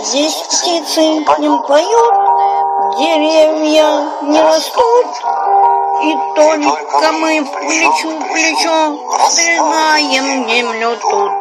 Здесь птицы не поют, деревья не растут, и только мы плечо к плечу стреляем землю тут.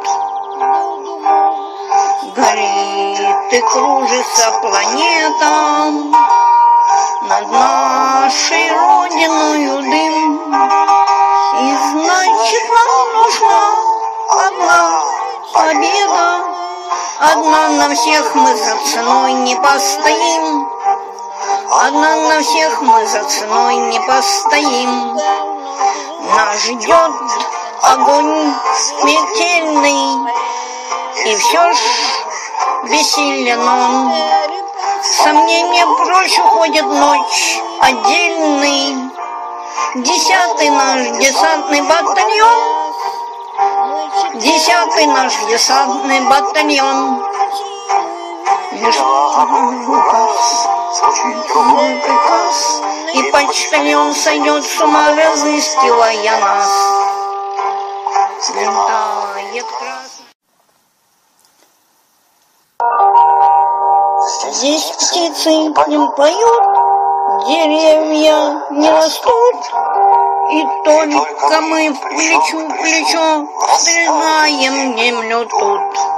Горит и кружится планета над нашей родиною дым, и значит нам нужна одна победа. Одна на всех мы за ценой не постоим, одна на всех мы за ценой не постоим. Нас ждет огонь смертельный, и все ж бессилен он. Сомнения прочь уходит ночь отдельный. 10-й наш десантный батальон, 10-й наш десантный батальон. Лишь приказ, и почтальон сойдет с ума, разыскивая нас. Взлетает красный. Здесь птицы не поют, деревья не растут, и только мы плечо к плечу стреляем землю тут.